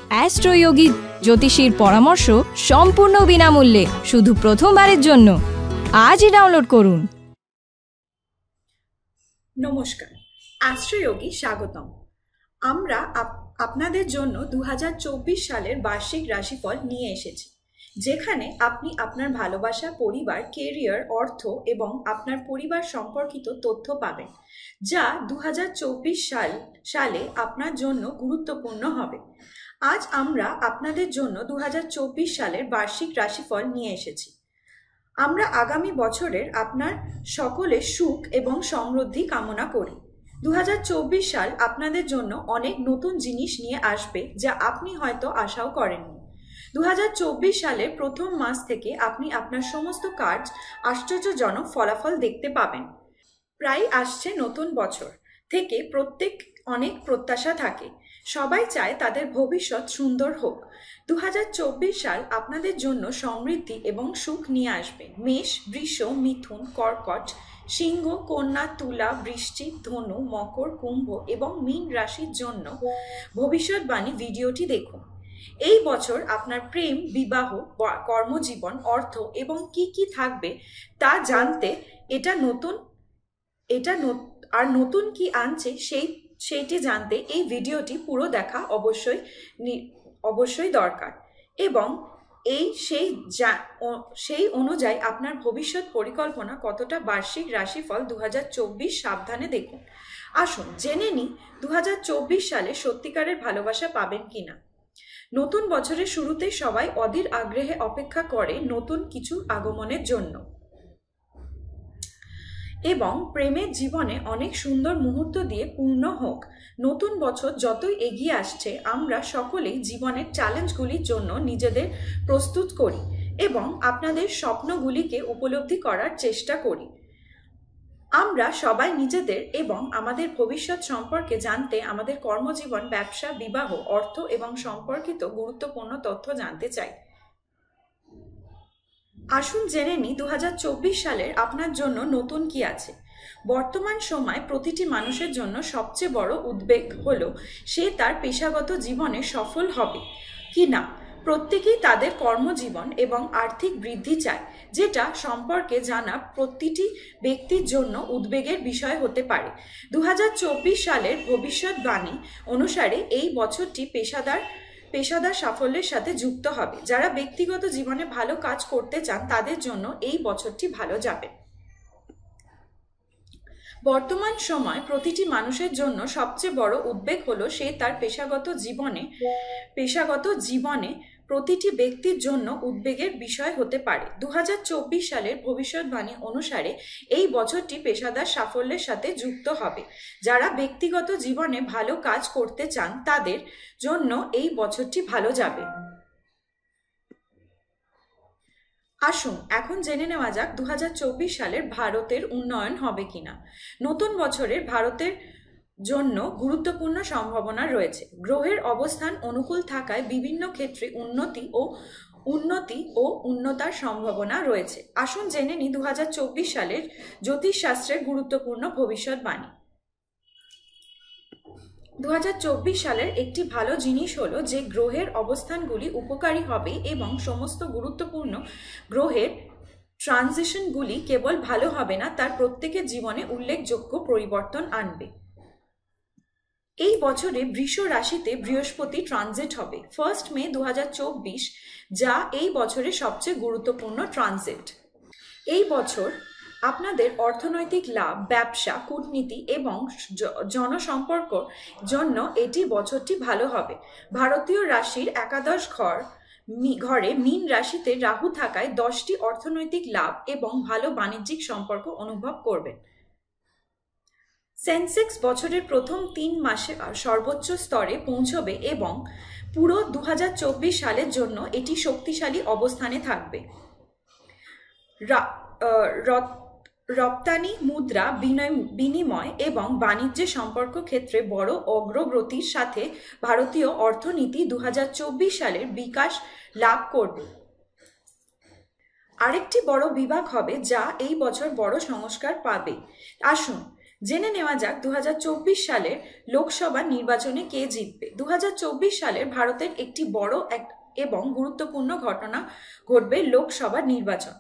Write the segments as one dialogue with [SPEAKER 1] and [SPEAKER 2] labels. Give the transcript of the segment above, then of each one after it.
[SPEAKER 1] অ্যাস্ট্রোয়োগী জ্যোতিষীর পরামর্শ সম্পূর্ণ বিনামূল্যে শুধু প্রথমবারের জন্য আজই ডাউনলোড করুন।
[SPEAKER 2] নমস্কার, অ্যাস্ট্রোয়োগী স্বাগতম। আমরা আপনাদের জন্য 2024 সালের বার্ষিক রাশিফল নিয়ে এসেছি, যেখানে আপনি আপনার ভালোবাসা, পরিবার, কেরিয়ার, অর্থ এবং আপনার পরিবার সম্পর্কিত তথ্য পাবেন, যা 2024 সালে আপনার জন্য গুরুত্বপূর্ণ হবে। আজ আমরা আপনাদের জন্য 2024 সালের বার্ষিক রাশিফল নিয়ে এসেছি। আমরা আগামী বছরের আপনার সকলের সুখ এবং সমৃদ্ধি কামনা করি। 2024 সাল আপনাদের জন্য অনেক নতুন জিনিস নিয়ে আসবে, যা আপনি হয়তো আশাও করেননি। 2024 সালের প্রথম মাস থেকে আপনি আপনার সমস্ত কাজ আশ্চর্যজনক ফলাফল দেখতে পাবেন। প্রায় আসছে নতুন বছর থেকে প্রত্যেক অনেক প্রত্যাশা থাকে। সবাই চায় তাদের ভবিষ্যৎ সুন্দর হোক। 2024 সাল আপনাদের জন্য সমৃদ্ধি এবং সুখ নিয়ে আসবে। মেষ, বৃষ, মিথুন, কর্কট, সিংহ, কন্যা, তুলা, বৃশ্চিক, ধনু, মকর, কুম্ভ এবং মীন রাশির জন্য ভবিষ্যৎবাণী ভিডিওটি দেখুন। এই বছর আপনার প্রেম, বিবাহ, কর্মজীবন, অর্থ এবং কি থাকবে তা জানতে নতুন কি আনছে সেইটি জানতে এই ভিডিওটি পুরো দেখা অবশ্যই দরকার। এবং সেই অনুযায়ী আপনার ভবিষ্যৎ পরিকল্পনা কতটা বার্ষিক রাশিফল 2024 সাবধানে দেখুন। আসুন জেনে নিই 2024 সালে সত্যিকারের ভালোবাসা পাবেন কিনা। নতুন বছরের শুরুতে সবাই অধীর আগ্রহে অপেক্ষা করে নতুন কিছু আগমনের জন্য এবং প্রেমের জীবনে অনেক সুন্দর মুহূর্ত দিয়ে পূর্ণ হোক। নতুন বছর যতই এগিয়ে আসছে, আমরা সকলেই জীবনের চ্যালেঞ্জগুলির জন্য নিজেদের প্রস্তুত করি এবং আপনাদের স্বপ্নগুলিকে উপলব্ধি করার চেষ্টা করি। আমরা সবাই নিজেদের এবং আমাদের ভবিষ্যৎ সম্পর্কে জানতে আমাদের কর্মজীবন, ব্যবসা, বিবাহ, অর্থ এবং সম্পর্কিত গুরুত্বপূর্ণ তথ্য জানতে চাই। আসুন জেনে নিই 2024 সালের আপনার জন্য নতুন কি আছে। বর্তমান সময় প্রতিটি মানুষের জন্য সবচেয়ে বড় উদ্বেগ হলো সে তার পেশাগত জীবনে সফল হবে কি না। প্রত্যেকেই তাদের কর্মজীবন এবং আর্থিক বৃদ্ধি চায়, যেটা সম্পর্কে জানা প্রতিটি ব্যক্তির জন্য উদ্বেগের বিষয় হতে পারে। 2024 সালের ভবিষ্যৎবাণী অনুসারে এই বছরটি পেশাদার সাফল্যের সাথে যুক্ত হবে। যারা ব্যক্তিগত জীবনে ভালো কাজ করতে চান তাদের জন্য এই বছরটি ভালো যাবে। বর্তমান সময় প্রতিটি মানুষের জন্য সবচেয়ে বড় উদ্বেগ হলো সে তার পেশাগত জীবনে প্রতিটি ব্যক্তির জন্য উদ্বেগের বিষয় হতে পারে। 2024 সালের ভবিষ্যৎবাণী অনুসারে এই বছরটি পেশাদার সাফল্যের সাথে যুক্ত হবে। যারা ব্যক্তিগত জীবনে ভালো কাজ করতে চান তাদের জন্য এই বছরটি ভালো যাবে। আসুন এখন জেনে নেওয়া যাক 2024 সালের ভারতের উন্নয়ন হবে কিনা। নতুন বছরের ভারতের জন্য গুরুত্বপূর্ণ সম্ভাবনা রয়েছে। গ্রহের অবস্থান অনুকূল থাকায় বিভিন্ন ক্ষেত্রে উন্নতি ও উন্নতার সম্ভাবনা রয়েছে। আসুন জেনে নিই 2024 সালের জ্যোতিষশাস্ত্রের গুরুত্বপূর্ণ ভবিষ্যৎবাণী। 2024 সালের একটি ভালো জিনিস হলো যে গ্রহের অবস্থানগুলি উপকারী হবে এবং সমস্ত গুরুত্বপূর্ণ গ্রহের ট্রানজিশনগুলি কেবল ভালো হবে না, তার প্রত্যেকের জীবনে উল্লেখযোগ্য পরিবর্তন আনবে। এই বছরে বৃষ রাশিতে বৃহস্পতি ট্রানজিট হবে 1 মে 2024, যা এই বছরের সবচেয়ে গুরুত্বপূর্ণ ট্রানজিট। এই বছর আপনাদের অর্থনৈতিক লাভ, ব্যবসা, কূটনীতি এবং জনসম্পর্ক জন্য এটি বছরটি ভালো হবে। ভারতীয় রাশির একাদশ ঘরে মীন রাশিতে রাহু থাকায় 10টি অর্থনৈতিক লাভ এবং ভালো বাণিজ্যিক সম্পর্ক অনুভব করবেন। সেন্সেক্স বছরের প্রথম 3 মাসে সর্বোচ্চ স্তরে পৌঁছবে এবং পুরো 2024 সালের জন্য এটি শক্তিশালী অবস্থানে থাকবে। রপ্তানি, মুদ্রা বিনিময় এবং বাণিজ্য সম্পর্ক ক্ষেত্রে বড় অগ্রগতির সাথে ভারতীয় অর্থনীতি 2024 সালের বিকাশ লাভ করবে। আরেকটি বড় বিভাগ হবে যা এই বছর বড় সংস্কার পাবে। আসুন জেনে নেওয়া যাক 2024 সালের লোকসভা নির্বাচনে কে জিতবে। 2024 সালের ভারতের একটি বড় এবং গুরুত্বপূর্ণ ঘটনা ঘটবে, লোকসভা নির্বাচন।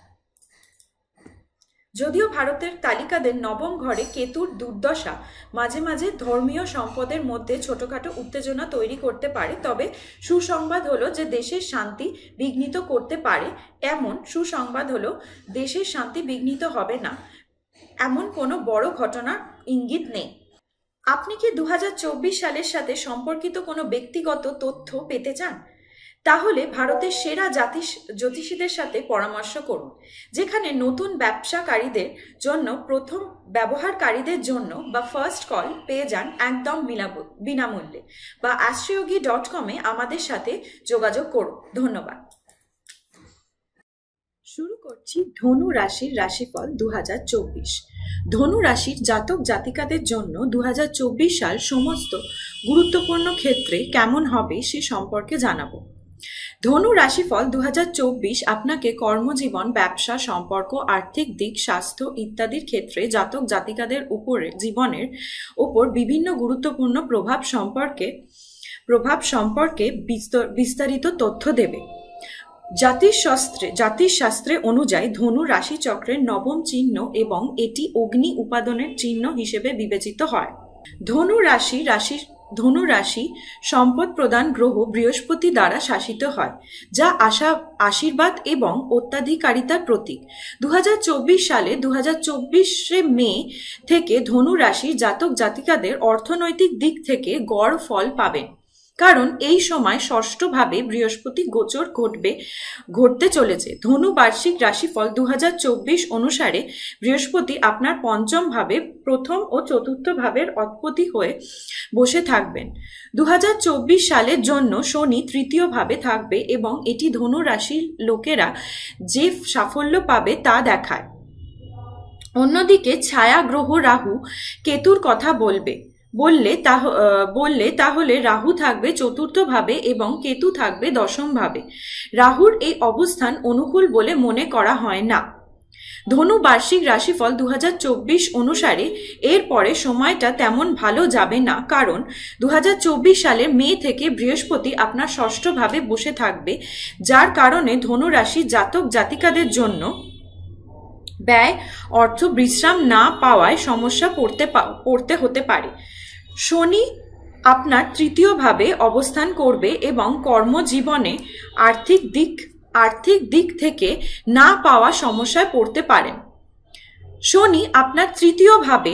[SPEAKER 2] যদিও ভারতের তালিকাদের নবম ঘরে কেতুর দুর্দশা মাঝে মাঝে ধর্মীয় সম্পদের মধ্যে ছোটখাটো উত্তেজনা তৈরি করতে পারে, তবে সুসংবাদ হলো যে দেশের শান্তি বিঘ্নিত করতে পারে। এমন সুসংবাদ হলো দেশের শান্তি বিঘ্নিত হবে না, এমন কোনো বড় ঘটনার ইঙ্গিত নেই। আপনি কি 2024 সালের সাথে সম্পর্কিত কোনো ব্যক্তিগত তথ্য পেতে চান? তাহলে ভারতের সেরা জ্যোতিষীদের সাথে পরামর্শ করুন, যেখানে নতুন ব্যবসাকারীদের জন্য, প্রথম ব্যবহারকারীদের জন্য বা ফার্স্ট কল পেয়ে যান একদম বিনামূল্যে, বা astroyogi.com-এ আমাদের সাথে যোগাযোগ করুন। ধন্যবাদ। শুরু করছি ধনু রাশির রাশিফল 2024। ধনু রাশির জাতক জাতিকাদের জন্য 2024 সাল সমস্ত গুরুত্বপূর্ণ ক্ষেত্রে কেমন হবে সে সম্পর্কে জানাবো। ধনু রাশিফল 2024 আপনাকে কর্মজীবন, ব্যবসা, সম্পর্ক, আর্থিক দিক, স্বাস্থ্য ইত্যাদির ক্ষেত্রে জাতক জাতিকাদের জীবনের উপর বিভিন্ন গুরুত্বপূর্ণ প্রভাব সম্পর্কে বিস্তারিত তথ্য দেবে। জ্যোতিষশাস্ত্রে অনুযায়ী ধনু রাশি চক্রের নবম চিহ্ন এবং এটি অগ্নি উপাদানের চিহ্ন হিসেবে বিবেচিত হয়। ধনু রাশি সম্পদ প্রদান গ্রহ বৃহস্পতি দ্বারা শাসিত হয়, যা আশীর্বাদ এবং উত্তরাধিকারিতার প্রতীক। 2024 সালে 2024 মে থেকে ধনু রাশির জাতক জাতিকাদের অর্থনৈতিক দিক থেকে গড় ফল পাবেন, কারণ এই সময় ষষ্ঠভাবে বৃহস্পতি গোচর ঘটতে চলেছে। ধনু বার্ষিক রাশিফল 2024 অনুসারে বৃহস্পতি আপনার পঞ্চম ভাবে, প্রথম ও চতুর্থ ভাবের অধিপতি হয়ে বসে থাকবেন। 2024 সালের জন্য শনি তৃতীয় ভাবে থাকবে এবং এটি ধনু রাশির লোকেরা যে সাফল্য পাবে তা দেখায়। অন্যদিকে ছায়া গ্রহ রাহু কেতুর কথা বললে তাহলে রাহু থাকবে চতুর্থ ভাবে এবং কেতু থাকবে দশম ভাবে। রাহুর এই অবস্থান অনুকূল বলে মনে করা হয় না। ধনু বার্ষিক রাশিফল 2024 অনুসারে এর পরে সময়টা তেমন ভালো যাবে না, কারণ 2024 সালের মে থেকে বৃহস্পতি আপনার ষষ্ঠ ভাবে বসে থাকবে, যার কারণে ধনু রাশির জাতক জাতিকাদের জন্য ব্যয়, অর্থ, বিশ্রাম না পাওয়ায় সমস্যা পড়তে হতে পারে। শনি আপনার তৃতীয় ভাবে অবস্থান করবে এবং কর্মজীবনে আর্থিক দিক থেকে না পাওয়া সমস্যায় পড়তে পারেন। শনি আপনার তৃতীয় ভাবে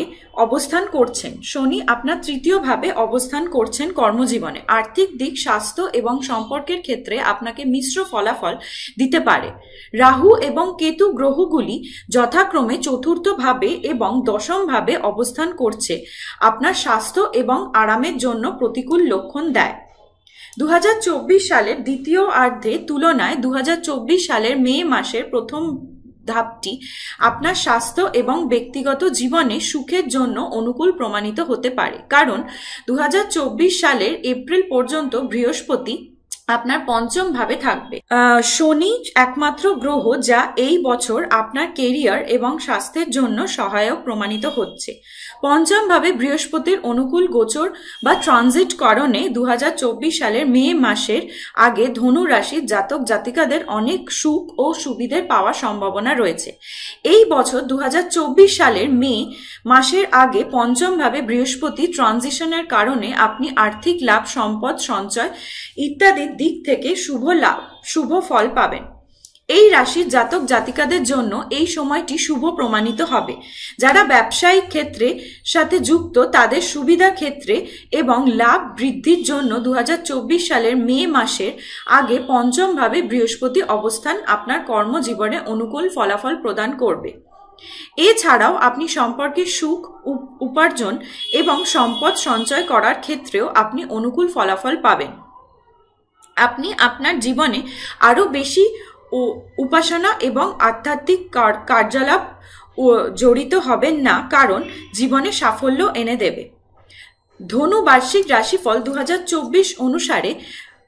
[SPEAKER 2] অবস্থান করছেন কর্মজীবনে। আর্থিক দিক, স্বাস্থ্য এবং সম্পর্কের ক্ষেত্রে আপনাকে মিশ্র ফলাফল দিতে পারে। রাহু এবং কেতু গ্রহগুলি যথাক্রমে চতুর্থ ভাবে এবং দশম ভাবে অবস্থান করছে, আপনার স্বাস্থ্য এবং আরামের জন্য প্রতিকূল লক্ষণ দেয়। 2024 সালের দ্বিতীয়ার্ধে তুলনায় 2024 সালের মে মাসের প্রথম ধাপটি আপনার স্বাস্থ্য এবং ব্যক্তিগত জীবনে সুখের জন্য অনুকূল প্রমাণিত হতে পারে, কারণ 2024 সালের এপ্রিল পর্যন্ত বৃহস্পতি আপনার পঞ্চম ভাবে থাকবে। শনি একমাত্র গ্রহ যা এই বছর আপনার কেরিয়ার এবং স্বাস্থ্যের জন্য সহায়ক প্রমাণিত হচ্ছে। পঞ্চম ভাবে বৃহস্পতির অনুকূল গোচর বা ট্রানজিট কারণে 2024 সালের মে মাসের আগে ধনু রাশির জাতক জাতিকাদের অনেক সুখ ও সুবিধে পাওয়ার সম্ভাবনা রয়েছে। এই বছর 2024 সালের মে মাসের আগে পঞ্চম ভাবে বৃহস্পতি ট্রানজিশনের কারণে আপনি আর্থিক লাভ, সম্পদ সঞ্চয় ইত্যাদির দিক থেকে শুভ ফল পাবেন। এই রাশির জাতক জাতিকাদের জন্য এই সময়টি শুভ প্রমাণিত হবে। যারা ব্যবসায়িক ক্ষেত্রে সাথে যুক্ত তাদের সুবিধা ক্ষেত্রে এবং লাভ বৃদ্ধির জন্য 2024 সালের মে মাসের আগে পঞ্চম ভাবে বৃহস্পতি অবস্থান আপনার কর্মজীবনে অনুকূল ফলাফল প্রদান করবে। এছাড়াও আপনি সম্পর্কে সুখ, উপার্জন এবং সম্পদ সঞ্চয় করার ক্ষেত্রেও আপনি অনুকূল ফলাফল পাবেন। আপনি আপনার জীবনে আরো বেশি উপাসনা এবং আধ্যাত্মিক কার্যকলাপ জড়িত হবেন না, কারণ জীবনে সাফল্য এনে দেবে। ধনু বার্ষিক রাশিফল 2024 অনুসারে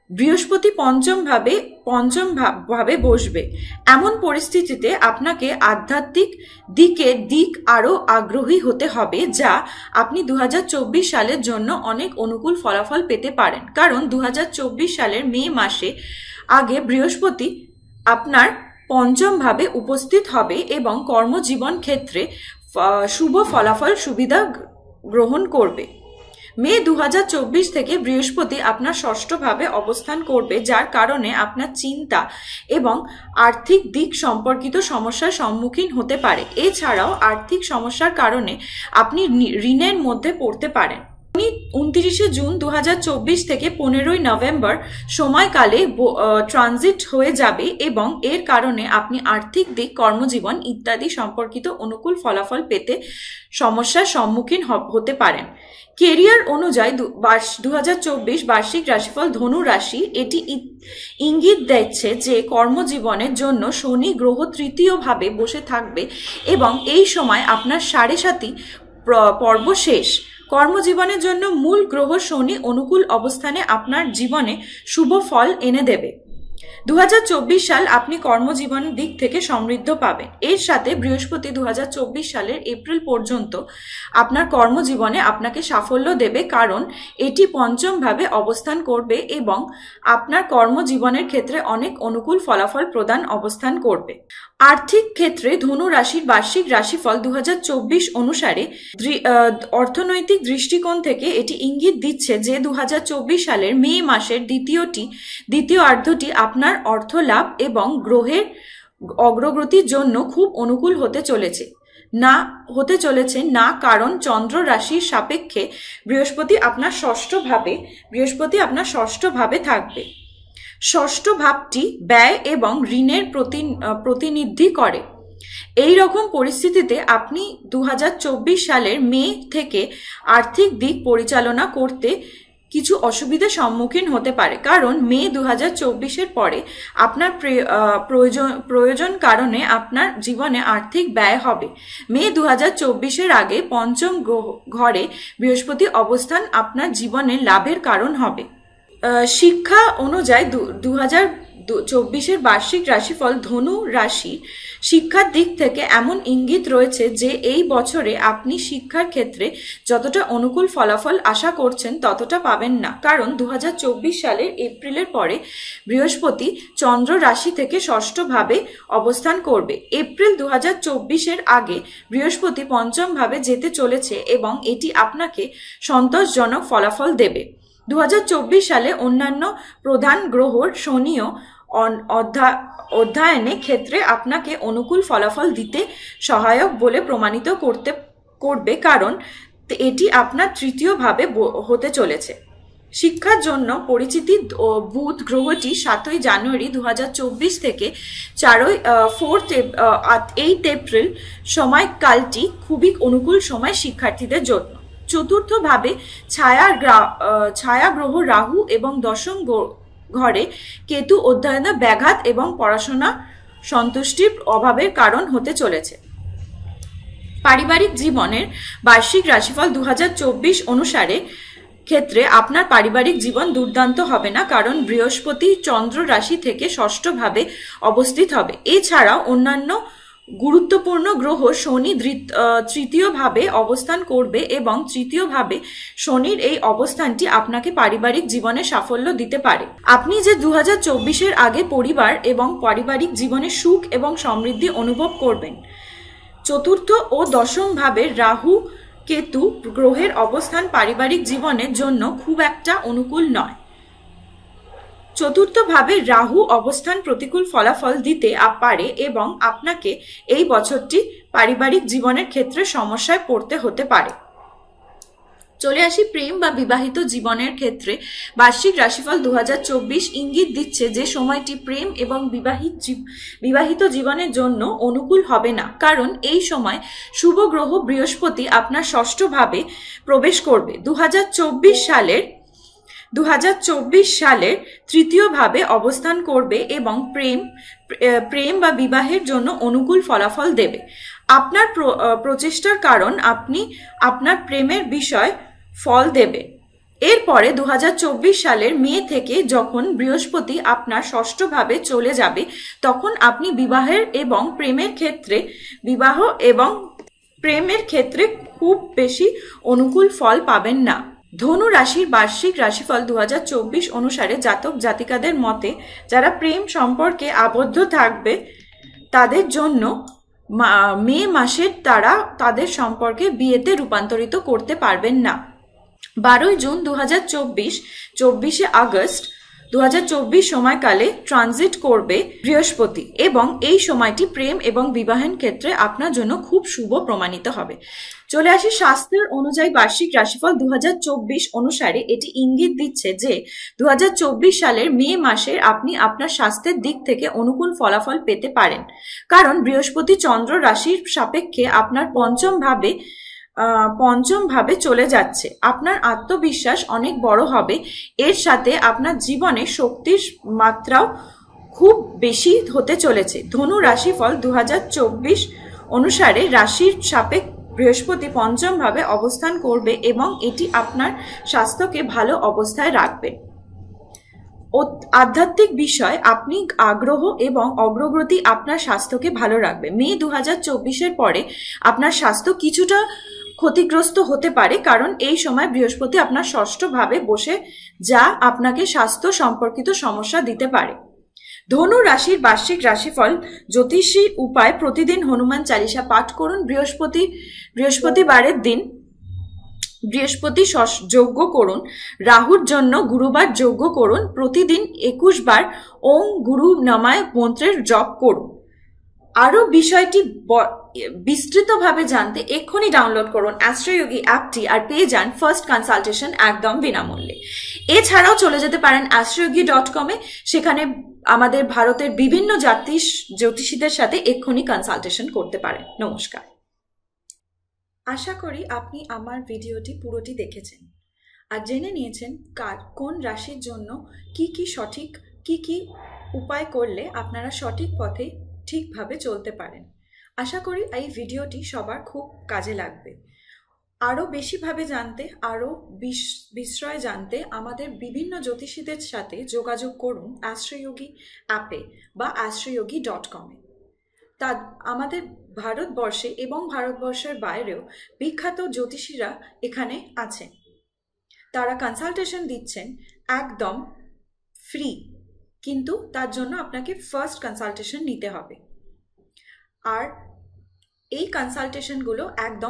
[SPEAKER 2] বৃহস্পতি পঞ্চম ভাবে বসবে। এমন পরিস্থিতিতে আপনাকে আধ্যাত্মিক দিক আরো আগ্রহী হতে হবে, যা আপনি 2024 সালের জন্য অনেক অনুকূল ফলাফল পেতে পারেন। কারণ 2024 সালের মে মাসে আগে বৃহস্পতি আপনার পঞ্চম ভাবে উপস্থিত হবে এবং কর্মজীবন ক্ষেত্রে শুভ ফলাফল সুবিধা গ্রহণ করবে। মে 2024 থেকে বৃহস্পতি আপনার ষষ্ঠ ভাবে অবস্থান করবে, যার কারণে আপনার চিন্তা এবং আর্থিক দিক সম্পর্কিত সমস্যার সম্মুখীন হতে পারে। এছাড়াও আর্থিক সমস্যার কারণে আপনি ঋণের মধ্যে পড়তে পারেন। 29 জুন 2024 থেকে 15 নভেম্বর সময়কালে ট্রানজিট হয়ে যাবে এবং এর কারণে আপনি আর্থিক দিক, কর্মজীবন ইত্যাদি সম্পর্কিত অনুকূল ফলাফল পেতে সমস্যার সম্মুখীন হতে পারেন। কেরিয়ার অনুযায়ী 2024 বার্ষিক রাশিফল ধনু রাশি এটি ইঙ্গিত দিচ্ছে যে কর্মজীবনের জন্য শনি গ্রহ তৃতীয় ভাবে বসে থাকবে এবং এই সময় আপনার 7.5 পর্ব শেষ। কর্মজীবনের জন্য মূল গ্রহ শনি অনুকূল অবস্থানে আপনার জীবনে শুভ ফল এনে দেবে। 2024 সাল আপনি কর্মজীবনের দিক থেকে সমৃদ্ধ পাবেন। এর সাথে বৃহস্পতি 2024 সালের এপ্রিল পর্যন্ত আপনার কর্মজীবনে আপনাকে সাফল্য দেবে, কারণ এটি পঞ্চম ভাবে অবস্থান করবে এবং আপনার কর্মজীবনের ক্ষেত্রে অনেক অনুকূল ফলাফল প্রদান অবস্থান করবে। আর্থিক ক্ষেত্রে ধনু রাশির বার্ষিক রাশিফল 2024 অনুসারে অর্থনৈতিক দৃষ্টিকোণ থেকে এটি ইঙ্গিত দিচ্ছে যে 2024 সালের মে মাসের দ্বিতীয়ার্ধটি আপনার অর্থ লাভ এবং গ্রহের অগ্রগতির জন্য খুব অনুকূল হতে চলেছে না, কারণ চন্দ্র রাশির সাপেক্ষে বৃহস্পতি আপনার ষষ্ঠ ভাবে থাকবে। ষষ্ঠ ভাবটি ব্যয় এবং ঋণের প্রতিনিধি করে। এই রকম পরিস্থিতিতে আপনি 2024 সালের মে থেকে আর্থিক দিক পরিচালনা করতে কিছু অসুবিধার সম্মুখীন হতে পারে, কারণ মে 2024-এর পরে আপনার প্রয়োজন কারণে আপনার জীবনে আর্থিক ব্যয় হবে। মে 2024-এর আগে পঞ্চম ঘরে বৃহস্পতি অবস্থান আপনার জীবনে লাভের কারণ হবে। শিক্ষা অনুযায়ী 2024-এর বার্ষিক রাশিফল ধনু রাশি শিক্ষার দিক থেকে এমন ইঙ্গিত রয়েছে যে এই বছরে আপনি শিক্ষার ক্ষেত্রে যতটা অনুকূল ফলাফল আশা করছেন ততটা পাবেন না, কারণ 2024 সালের এপ্রিলের পরে বৃহস্পতি চন্দ্র রাশি থেকে ষষ্ঠ ভাবে অবস্থান করবে। এপ্রিল 2024-এর আগে বৃহস্পতি পঞ্চম ভাবে যেতে চলেছে এবং এটি আপনাকে সন্তোষজনক ফলাফল দেবে। 2024 সালে অন্যান্য প্রধান গ্রহ শনিও অধ্যয়নের ক্ষেত্রে আপনাকে অনুকূল ফলাফল দিতে সহায়ক বলে প্রমাণিত করবে, কারণ এটি আপনার তৃতীয় ভাবে হতে চলেছে। শিক্ষার জন্য পরিচিতি বুধ গ্রহটি 7 জানুয়ারি 2024 থেকে 8 এপ্রিল সময়কালটি খুবই অনুকূল সময় শিক্ষার্থীদের জন্য। চতুর্থ ভাবে ছায়া গ্রহ রাহু এবং দশম ঘরে কেতু অধ্যয়নে ব্যাঘাত এবং পড়াশোনা সন্তুষ্টির অভাবের কারণ হতে চলেছে। পারিবারিক জীবনের বার্ষিক রাশিফল 2024 অনুসারে ক্ষেত্রে আপনার পারিবারিক জীবন দুর্দান্ত হবে না, কারণ বৃহস্পতি চন্দ্র রাশি থেকে ষষ্ঠ ভাবে অবস্থিত হবে। এছাড়াও অন্যান্য গুরুত্বপূর্ণ গ্রহ শনি তৃতীয় ভাবে অবস্থান করবে এবং তৃতীয় ভাবে শনির এই অবস্থানটি আপনাকে পারিবারিক জীবনে সাফল্য দিতে পারে। আপনি যে 2024-এর আগে পরিবার এবং পারিবারিক জীবনে সুখ এবং সমৃদ্ধি অনুভব করবেন। চতুর্থ ও দশম ভাবের রাহু কেতু গ্রহের অবস্থান পারিবারিক জীবনের জন্য খুব একটা অনুকূল নয়। চতুর্থ ভাবে রাহু অবস্থান প্রতিকূল ফলাফল দিতে পারে এবং আপনাকে এই বছরটি পারিবারিক জীবনের ক্ষেত্রে সমস্যায় পড়তে হতে পারে। চলে আসি প্রেম বা বিবাহিত জীবনের ক্ষেত্রে বার্ষিক রাশিফল 2024 ইঙ্গিত দিচ্ছে যে সময়টি প্রেম এবং বিবাহিত জীবনের জন্য অনুকূল হবে না, কারণ এই সময় শুভ গ্রহ বৃহস্পতি আপনার ষষ্ঠ ভাবে প্রবেশ করবে। 2024 সালের তৃতীয় ভাবে অবস্থান করবে এবং প্রেম বা বিবাহের জন্য অনুকূল ফলাফল দেবে। আপনার প্রচেষ্টার কারণ আপনি আপনার প্রেমের বিষয় ফল দেবে। এরপরে 2024 সালের মে থেকে যখন বৃহস্পতি আপনার ষষ্ঠ ভাবে চলে যাবে, তখন আপনি বিবাহ এবং প্রেমের ক্ষেত্রে খুব বেশি অনুকূল ফল পাবেন না। ধনু রাশির বার্ষিক রাশিফল 2024 অনুসারে জাতক জাতিকাদের মতে যারা প্রেম সম্পর্কে আবদ্ধ থাকবে তাদের জন্য মে মাসের তারা তাদের সম্পর্কে বিয়েতে রূপান্তরিত করতে পারবেন না। 12 জুন 2024, 24 আগস্ট 2024 সময়কালে ট্রানজিট করবে বৃহস্পতি এবং এই সময়টি প্রেম এবং বিবাহের ক্ষেত্রে আপনার জন্য খুব শুভ প্রমাণিত হবে। চলে আসি শাস্ত্রের অনুযায়ী বার্ষিক রাশিফল 2024 অনুসারে এটি ইঙ্গিত দিচ্ছে যে 2024 সালের মে মাসের আপনি আপনার স্বাস্থ্যের দিক থেকে অনুকূল ফলাফল পেতে পারেন, কারণ বৃহস্পতি চন্দ্র রাশির সাপেক্ষে আপনার পঞ্চম ভাবে চলে যাচ্ছে। আপনার আত্মবিশ্বাস অনেক বড় হবে, এর সাথে আপনার জীবনে শক্তির মাত্রাও খুব বেশি হতে চলেছে। ধনু রাশিফল 2024 অনুসারে রাশির সাপেক্ষে বৃহস্পতি পঞ্চম ভাবে অবস্থান করবে এবং এটি আপনার স্বাস্থ্যকে ভালো অবস্থায় রাখবে। আধ্যাত্মিক বিষয় আপনি আগ্রহ এবং অগ্রগতি আপনার স্বাস্থ্যকে ভালো রাখবে। মে 2024-এর পরে আপনার স্বাস্থ্য কিছুটা ক্ষতিগ্রস্ত হতে পারে, কারণ এই সময় বৃহস্পতি আপনার ষষ্ঠ ভাবে বসে যা আপনাকে স্বাস্থ্য সম্পর্কিত সমস্যা দিতে পারে। ধনু রাশির বার্ষিক রাশিফল জ্যোতিষী উপায় প্রতিদিন হনুমান চালিসা পাঠ করুন। বৃহস্পতিবারের দিন বৃহস্পতি যজ্ঞ করুন। রাহুর জন্য গুরুবার যজ্ঞ করুন। প্রতিদিন 21 বার ওম গুরু নমায় মন্ত্রের জপ করুন। আরো বিষয়টি বিস্তৃতভাবে জানতে এক্ষুনি ডাউনলোড করুন অ্যাস্ট্রোয়োগী অ্যাপটি আর পেয়ে যান ফার্স্ট কনসালটেশন একদম বিনামূল্যে। এছাড়াও চলে যেতে পারেন astrology.com-এ, সেখানে আমাদের ভারতের বিভিন্ন জ্যোতিষীদের সাথে এক্ষুনি কনসালটেশন করতে পারেন। নমস্কার। আশা করি আপনি আমার ভিডিওটি পুরোটি দেখেছেন আর জেনে নিয়েছেন কোন রাশির জন্য কি উপায় করলে আপনারা সঠিক পথে ঠিকভাবে চলতে পারেন। আশা করি এই ভিডিওটি সবার খুব কাজে লাগবে। আরও বেশিভাবে জানতে, আরও বিস্ময় জানতে আমাদের বিভিন্ন জ্যোতিষীদের সাথে যোগাযোগ করুন অ্যাস্ট্রোয়োগী অ্যাপে বা astrology.com-এ। তা আমাদের ভারতবর্ষে এবং ভারতবর্ষের বাইরেও বিখ্যাত জ্যোতিষীরা এখানে আছেন। তারা কনসালটেশন দিচ্ছেন একদম ফ্রি, কিন্তু তার জন্য আপনাকে ফার্স্ট কনসালটেশন নিতে হবে। আর এই কনসালটেশনগুলো একদম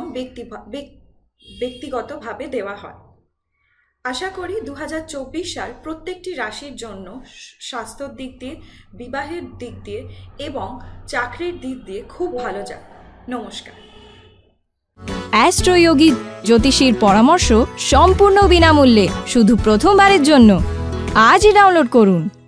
[SPEAKER 2] ব্যক্তিগতভাবে দেওয়া হয়। আশা করি 2024 সাল প্রত্যেকটি রাশির জন্য স্বাস্থ্যর দিক দিয়ে, বিবাহের দিক দিয়ে এবং চাকরির দিক দিয়ে খুব ভালো যায়। নমস্কার।
[SPEAKER 1] অ্যাস্ট্রোয়োগী জ্যোতিষীর পরামর্শ সম্পূর্ণ বিনামূল্যে শুধু প্রথমবারের জন্য। আজই ডাউনলোড করুন।